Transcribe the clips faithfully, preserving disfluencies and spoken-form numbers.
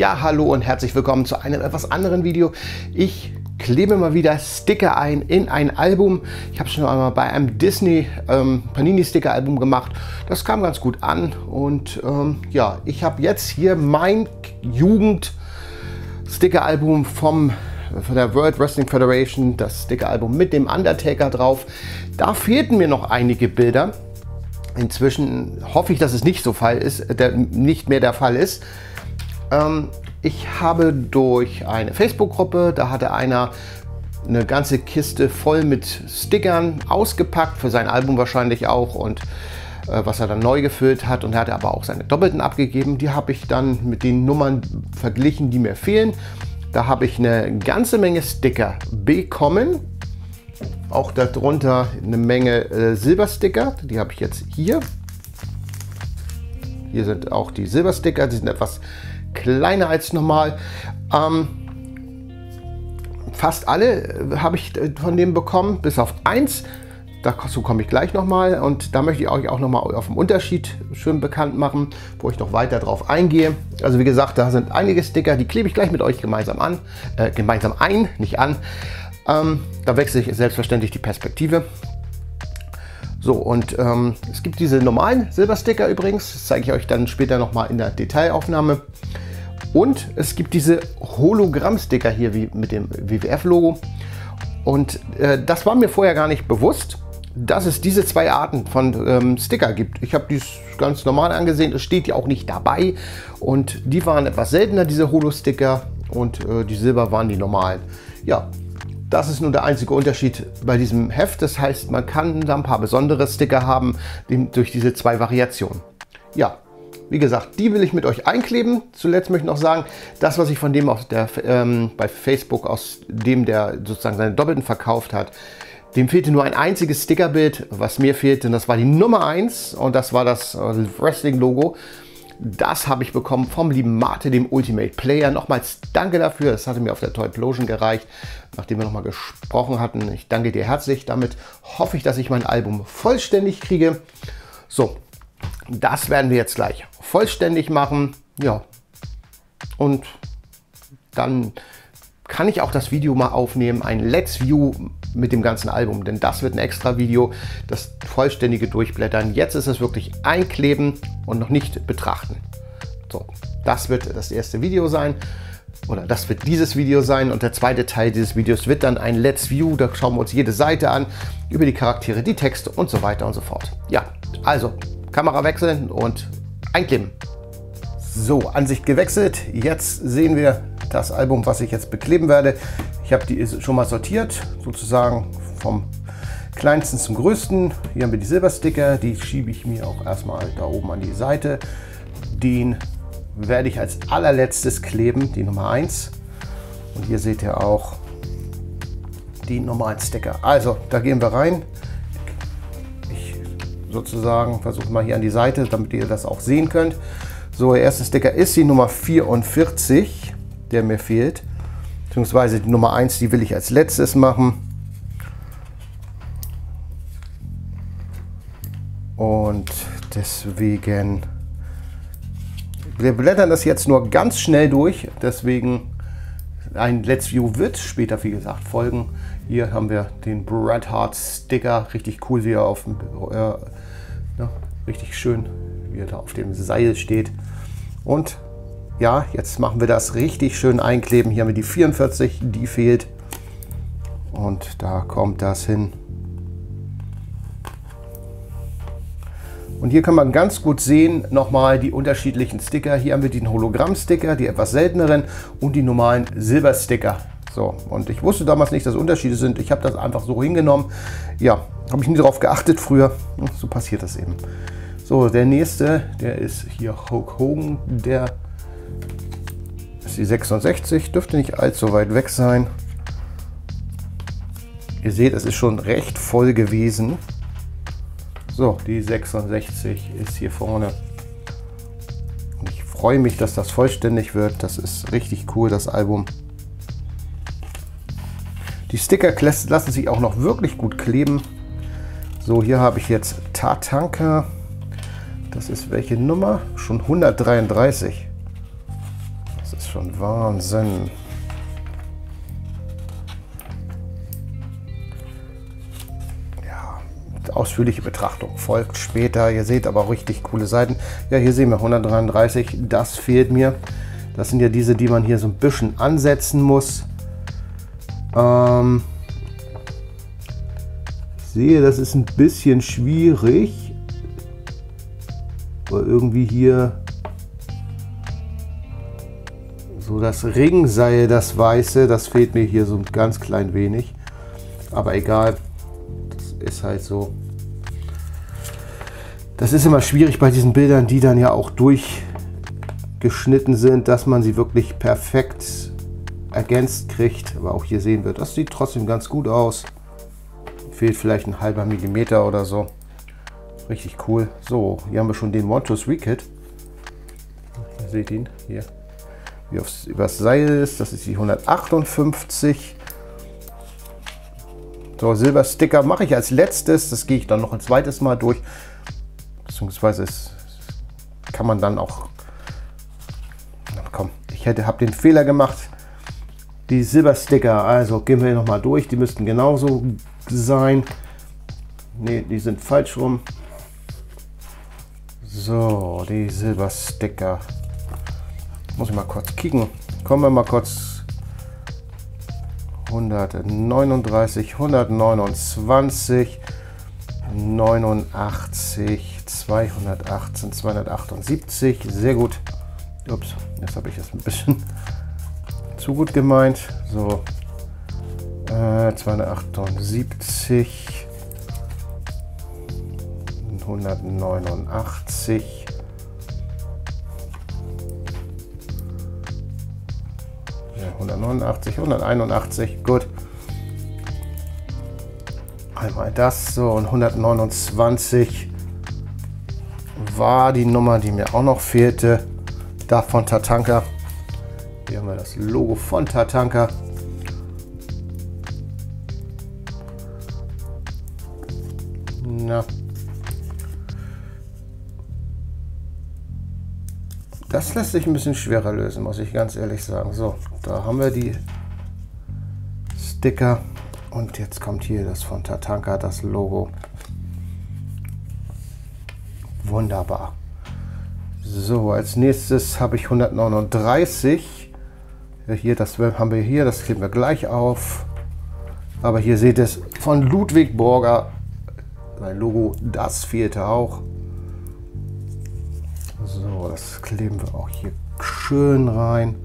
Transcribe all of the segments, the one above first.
Ja, hallo und herzlich willkommen zu einem etwas anderen Video. Ich klebe mal wieder Sticker ein in ein Album. Ich habe schon einmal bei einem Disney ähm, Panini Sticker Album gemacht. Das kam ganz gut an und ähm, ja, ich habe jetzt hier mein Jugend Sticker Album vom von der World Wrestling Federation, das Sticker Album mit dem Undertaker drauf. Da fehlten mir noch einige Bilder. Inzwischen hoffe ich, dass es nicht so Fall ist, der, nicht mehr der Fall ist. Ähm, ich habe durch eine Facebook-Gruppe, da hatte einer eine ganze Kiste voll mit Stickern ausgepackt, für sein Album wahrscheinlich auch, und äh, was er dann neu gefüllt hat, und er hatte aber auch seine Doppelten abgegeben. Die habe ich dann mit den Nummern verglichen, die mir fehlen. Da habe ich eine ganze Menge Sticker bekommen. Auch darunter eine Menge äh, Silbersticker, die habe ich jetzt hier. Hier sind auch die Silbersticker, die sind etwas kleiner als normal. Ähm, fast alle habe ich von dem bekommen, bis auf eins. Dazu komme ich gleich nochmal, und da möchte ich euch auch nochmal auf den Unterschied schön bekannt machen, wo ich noch weiter drauf eingehe. Also wie gesagt, da sind einige Sticker, die klebe ich gleich mit euch gemeinsam an, äh, gemeinsam ein, nicht an. Ähm, da wechsle ich selbstverständlich die Perspektive. So, und ähm, es gibt diese normalen Silbersticker übrigens, das zeige ich euch dann später nochmal in der Detailaufnahme. Und es gibt diese Hologramm-Sticker hier wie mit dem W W F-Logo. Und äh, das war mir vorher gar nicht bewusst, dass es diese zwei Arten von ähm, Sticker gibt. Ich habe dies ganz normal angesehen, es steht ja auch nicht dabei. Und die waren etwas seltener, diese Holo-Sticker, und äh, die Silber waren die normalen. Ja. Das ist nur der einzige Unterschied bei diesem Heft. Das heißt, man kann da ein paar besondere Sticker haben durch diese zwei Variationen. Ja, wie gesagt, die will ich mit euch einkleben. Zuletzt möchte ich noch sagen, das, was ich von dem auf der, ähm, bei Facebook, aus dem der sozusagen seine Doppelten verkauft hat, dem fehlte nur ein einziges Stickerbild. Was mir fehlte, das war die Nummer eins, und das war das Wrestling-Logo. Das habe ich bekommen vom lieben Mate, dem Ultimate Player. Nochmals danke dafür. Das hatte mir auf der Toyplosion gereicht, nachdem wir nochmal gesprochen hatten. Ich danke dir herzlich. Damit hoffe ich, dass ich mein Album vollständig kriege. So, das werden wir jetzt gleich vollständig machen. Ja, und dann kann ich auch das Video mal aufnehmen, ein Let's View mit dem ganzen Album, denn das wird ein extra Video, das vollständige Durchblättern. Jetzt ist es wirklich einkleben und noch nicht betrachten. So, das wird das erste Video sein, oder das wird dieses Video sein, und der zweite Teil dieses Videos wird dann ein Let's View. Da schauen wir uns jede Seite an, über die Charaktere, die Texte und so weiter und so fort. Ja, also Kamera wechseln und einkleben. So, Ansicht gewechselt. Jetzt sehen wir das Album, was ich jetzt bekleben werde. Ich habe die schon mal sortiert, sozusagen vom kleinsten zum größten. Hier haben wir die Silbersticker, die schiebe ich mir auch erstmal da oben an die Seite. Den werde ich als allerletztes kleben, die Nummer eins. Und hier seht ihr auch die normalen Sticker. Also, da gehen wir rein. Ich sozusagen versuche mal hier an die Seite, damit ihr das auch sehen könnt. So, der erste Sticker ist die Nummer vierundvierzig, der mir fehlt. Beziehungsweise die Nummer eins, die will ich als letztes machen. Und deswegen, wir blättern das jetzt nur ganz schnell durch. Deswegen ein Let's View wird später, wie gesagt, folgen. Hier haben wir den Bret Hart Sticker. Richtig cool, wie er auf dem, äh, ja, richtig schön, wie er da auf dem Seil steht. Und ja, jetzt machen wir das richtig schön einkleben. Hier haben wir die vierundvierzig, die fehlt. Und da kommt das hin. Und hier kann man ganz gut sehen, nochmal die unterschiedlichen Sticker. Hier haben wir den Hologramm-Sticker, die etwas selteneren, und die normalen Silbersticker. So, und ich wusste damals nicht, dass Unterschiede sind. Ich habe das einfach so hingenommen. Ja, habe ich nie darauf geachtet früher. So passiert das eben. So, der nächste, der ist hier Hulk Hogan, der ist die sechsundsechzig, dürfte nicht allzu weit weg sein. Ihr seht, es ist schon recht voll gewesen. So, die sechsundsechzig ist hier vorne. Und ich freue mich, dass das vollständig wird. Das ist richtig cool, das Album. Die Sticker lassen sich auch noch wirklich gut kleben. So, hier habe ich jetzt Tatanka. Das ist welche Nummer? Schon hundertdreiunddreißig. Das ist schon Wahnsinn. Ja, ausführliche Betrachtung folgt später. Ihr seht aber auch richtig coole Seiten. Ja, hier sehen wir hundertdreiunddreißig. Das fehlt mir. Das sind ja diese, die man hier so ein bisschen ansetzen muss. Ähm, ich sehe, das ist ein bisschen schwierig. Aber irgendwie hier so das Ringseil, das Weiße, das fehlt mir hier so ein ganz klein wenig. Aber egal, das ist halt so. Das ist immer schwierig bei diesen Bildern, die dann ja auch durchgeschnitten sind, dass man sie wirklich perfekt ergänzt kriegt. Aber auch hier sehen wir, das sieht trotzdem ganz gut aus. Fehlt vielleicht ein halber Millimeter oder so. Richtig cool. So, hier haben wir schon den one two three Kit. Ihr seht ihn hier, wie aufs übers Seil ist. Das ist die hundertachtundfünfzig. So, Silbersticker mache ich als letztes. Das gehe ich dann noch ein zweites Mal durch. Beziehungsweise es kann man dann auch. Na komm, ich hätte habe den Fehler gemacht. Die Silbersticker, also gehen wir noch mal durch. Die müssten genauso sein. Ne, die sind falsch rum. So, die Silbersticker. Muss ich mal kurz kicken. Kommen wir mal kurz. hundertneununddreißig, hundertneunundzwanzig, neunundachtzig, zweihundertachtzehn, zweihundertachtundsiebzig. Sehr gut. Ups, jetzt habe ich das ein bisschen zu gut gemeint. So, äh, zweihundertachtundsiebzig, hundertneunundachtzig, ja, hundertneunundachtzig, hunderteinundachtzig, gut. Einmal das, so, und hundertneunundzwanzig war die Nummer, die mir auch noch fehlte, da von Tatanka. Hier haben wir das Logo von Tatanka. Na. Das lässt sich ein bisschen schwerer lösen, muss ich ganz ehrlich sagen. So, da haben wir die Sticker und jetzt kommt hier das von Tatanka, das Logo. Wunderbar. So, als nächstes habe ich hundertneununddreißig. Hier, das haben wir hier, das kleben wir gleich auf. Aber hier seht ihr es von Ludwig Borger, sein Logo, das fehlte auch. So, das kleben wir auch hier schön rein.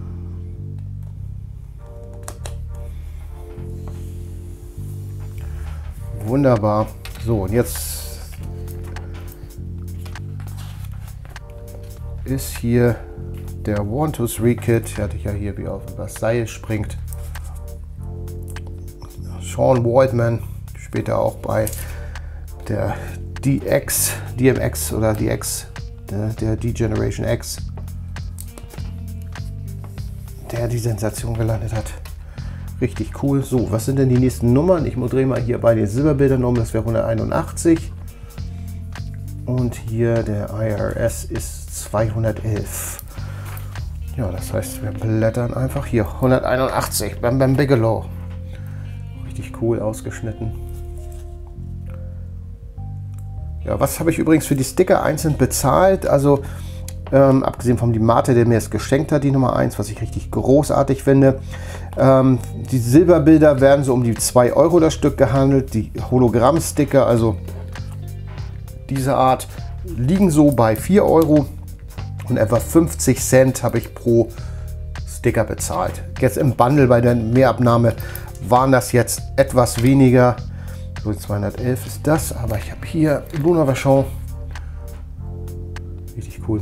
Wunderbar. So, und jetzt ist hier der one two three Kit, hatte ich ja hier, wie auf das Seil springt. Sean Waldman, später auch bei der D X, D M X oder D X, der, der D-Generation X, der die Sensation gelandet hat. Richtig cool. So, was sind denn die nächsten Nummern? Ich drehe mal hier bei den Silberbildern um, das wäre hunderteinundachtzig. Und hier der I R S ist zweihundertelf. Ja, das heißt, wir blättern einfach hier hunderteinundachtzig, Bam Bam Bigelow. Richtig cool ausgeschnitten. Ja, was habe ich übrigens für die Sticker einzeln bezahlt? Also ähm, abgesehen vom Mate, der mir es geschenkt hat, die Nummer eins, was ich richtig großartig finde. Ähm, die Silberbilder werden so um die zwei Euro das Stück gehandelt. Die Hologramm-Sticker, also diese Art, liegen so bei vier Euro. Und etwa fünfzig Cent habe ich pro Sticker bezahlt. Jetzt im Bundle bei der Mehrabnahme waren das jetzt etwas weniger. So, zweihundertelf ist das, aber ich habe hier Luna Vachon. Richtig cool.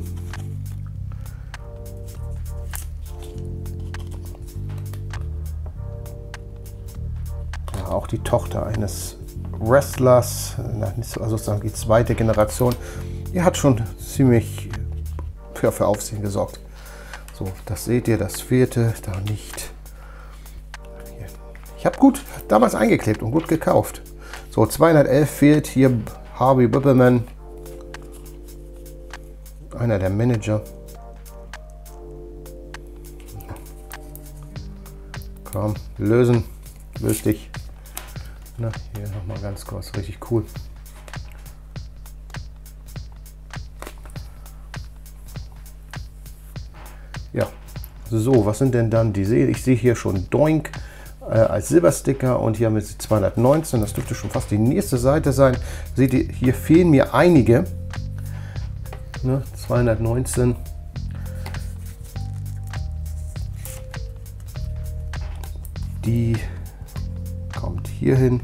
Ja, auch die Tochter eines Wrestlers, also sozusagen die zweite Generation. Die hat schon ziemlich für, für Aufsehen gesorgt. So, das seht ihr, das fehlte da nicht. Hier. Ich habe gut damals eingeklebt und gut gekauft. So, zweihundertelf fehlt hier Harvey Bippelman, einer der Manager. Komm, lösen. Löst dich. Na, hier nochmal ganz kurz. Richtig cool. Ja. So, was sind denn dann diese? Ich sehe hier schon Doink äh, als Silbersticker und hier haben wir die zweihundertneunzehn. Das dürfte schon fast die nächste Seite sein. Seht ihr, hier fehlen mir einige. Ne, zweihundertneunzehn. Die kommt hier hin.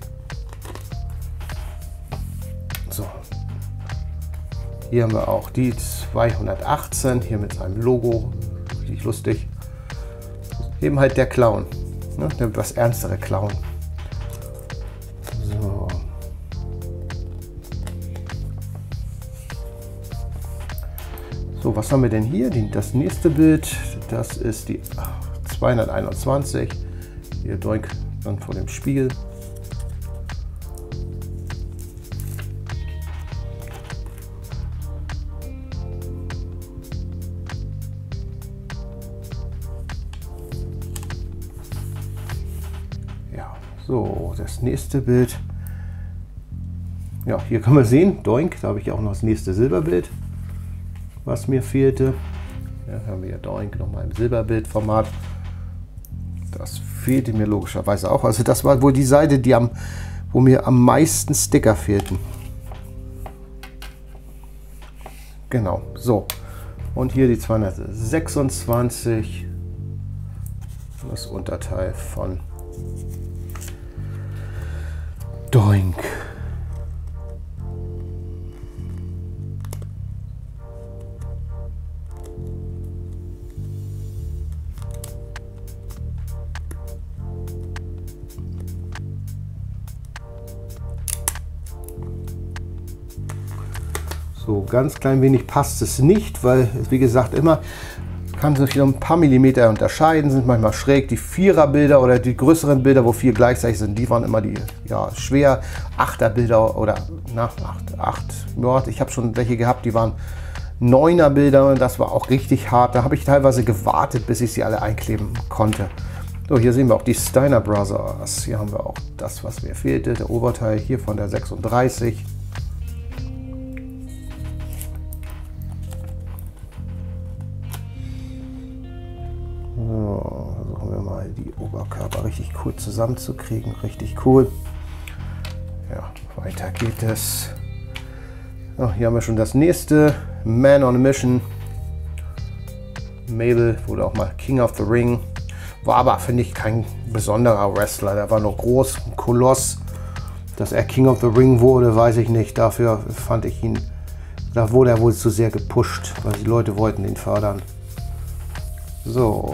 So. Hier haben wir auch die zweihundertachtzehn, hier mit seinem Logo. Richtig lustig. Eben halt der Clown. Ne? Der etwas ernstere Clown. So. So, was haben wir denn hier? Die, das nächste Bild, das ist die zweihunderteinundzwanzig. Hier Doink dann vor dem Spiegel. Ja, so, das nächste Bild. Ja, hier kann man sehen, Doink, da habe ich auch noch das nächste Silberbild, was mir fehlte. Ja, haben wir Doink nochmal im Silberbildformat. Das fehlte mir logischerweise auch. Also das war wohl die Seite, die am, wo mir am meisten Sticker fehlten. Genau, so. Und hier die zweihundertsechsundzwanzig. Das Unterteil von Doink. So, ganz klein wenig passt es nicht, weil, wie gesagt, immer kann sich noch ein paar Millimeter unterscheiden, sind manchmal schräg. Die Viererbilder oder die größeren Bilder, wo vier gleichzeitig sind, die waren immer die ja, schwer. Achterbilder oder na, acht, acht, ja, ich habe schon welche gehabt, die waren Neunerbilder und das war auch richtig hart. Da habe ich teilweise gewartet, bis ich sie alle einkleben konnte. So, hier sehen wir auch die Steiner Brothers. Hier haben wir auch das, was mir fehlte, der Oberteil hier von der sechsunddreißig. So, versuchen wir mal die Oberkörper richtig cool zusammenzukriegen. Richtig cool. Ja, weiter geht es. So, hier haben wir schon das nächste. Man on a Mission. Mabel wurde auch mal King of the Ring. War aber, finde ich, kein besonderer Wrestler. Der war nur groß, ein Koloss. Dass er King of the Ring wurde, weiß ich nicht. Dafür fand ich ihn, da wurde er wohl zu sehr gepusht, weil die Leute wollten ihn fördern. So.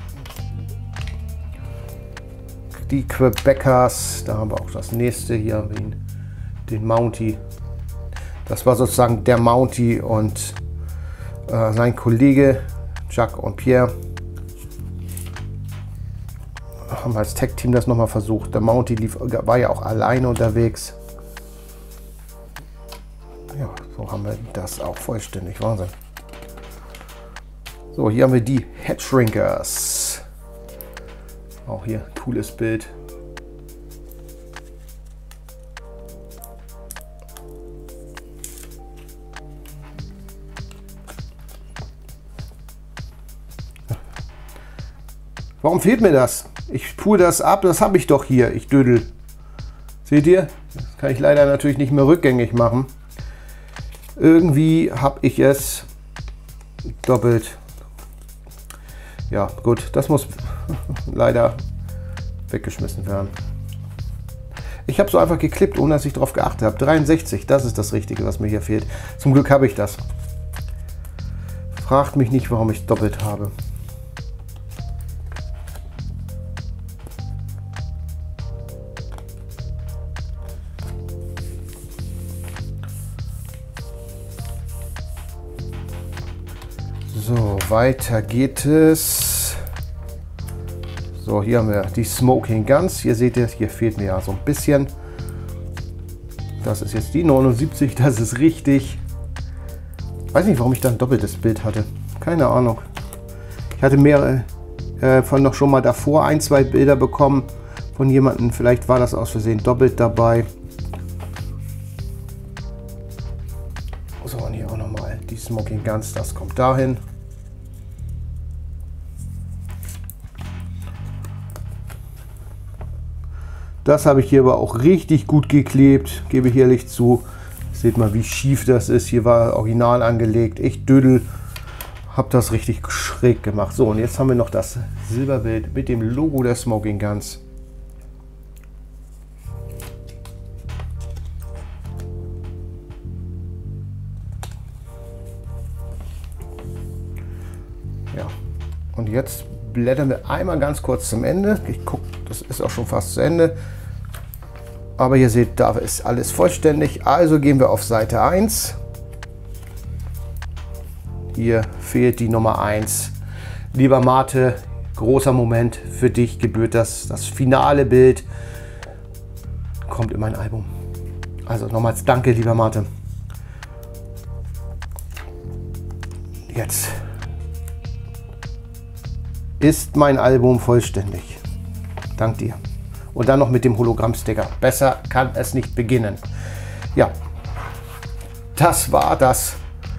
Die Quebecers, da haben wir auch das nächste. Hier haben wir ihn, den Mountie. Das war sozusagen der Mountie und äh, sein Kollege Jacques und Pierre. Haben als Tag-Team das nochmal versucht. Der Mountie lief, war ja auch alleine unterwegs. Ja, so haben wir das auch vollständig. Wahnsinn. So, hier haben wir die Headshrinkers. Auch hier cooles Bild. Warum fehlt mir das? Ich pule das ab, das habe ich doch hier. Ich dödel. Seht ihr? Das kann ich leider natürlich nicht mehr rückgängig machen. Irgendwie habe ich es doppelt. Ja, gut, das muss leider weggeschmissen werden. Ich habe so einfach geklippt, ohne dass ich darauf geachtet habe. dreiundsechzig, das ist das Richtige, was mir hier fehlt. Zum Glück habe ich das. Fragt mich nicht, warum ich doppelt habe. So, weiter geht es. So, hier haben wir die Smoking Guns. Hier seht ihr, hier fehlt mir ja so ein bisschen. Das ist jetzt die neunundsiebzig, das ist richtig. Weiß nicht, warum ich da ein doppeltes Bild hatte. Keine Ahnung. Ich hatte mehrere, äh, von noch schon mal davor ein, zwei Bilder bekommen von jemandem. Vielleicht war das aus Versehen doppelt dabei. So, und hier auch nochmal die Smoking Guns, das kommt dahin. Das habe ich hier aber auch richtig gut geklebt, gebe ich ehrlich zu. Seht mal, wie schief das ist. Hier war original angelegt, echt dödel. Habe das richtig schräg gemacht. So, und jetzt haben wir noch das Silberbild mit dem Logo der Smoking Guns. Ja, und jetzt blättern wir einmal ganz kurz zum Ende. Ich gucke, das ist auch schon fast zu Ende. Aber ihr seht, da ist alles vollständig. Also gehen wir auf Seite eins. Hier fehlt die Nummer eins. Lieber Mate, großer Moment für dich gebührt das. Das finale Bild kommt in mein Album. Also nochmals danke, lieber Mate. Jetzt ist mein Album vollständig. Dank dir. Und dann noch mit dem Hologramm-Sticker. Besser kann es nicht beginnen. Ja, das war das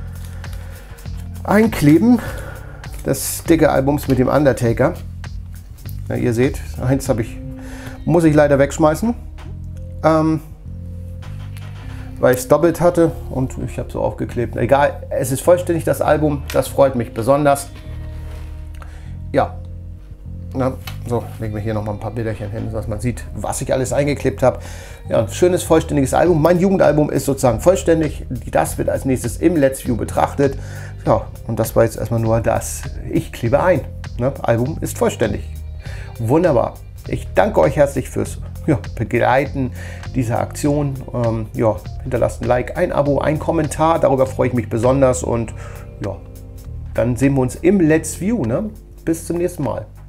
Einkleben des Sticker-Albums mit dem Undertaker. Ja, ihr seht, eins habe ich, muss ich leider wegschmeißen, ähm, weil ich es doppelt hatte und ich habe so aufgeklebt. Egal, es ist vollständig, das Album. Das freut mich besonders. Ja. Na, so, legen wir hier noch mal ein paar Bilderchen hin, dass man sieht, was ich alles eingeklebt habe. Ja, ein schönes, vollständiges Album. Mein Jugendalbum ist sozusagen vollständig. Das wird als nächstes im Let's View betrachtet. Ja, und das war jetzt erstmal nur das. Ich klebe ein. Ne? Album ist vollständig. Wunderbar. Ich danke euch herzlich fürs ja, Begleiten dieser Aktion. Ähm, ja, hinterlasst ein Like, ein Abo, ein Kommentar. Darüber freue ich mich besonders. Und ja, dann sehen wir uns im Let's View. Ne? Bis zum nächsten Mal.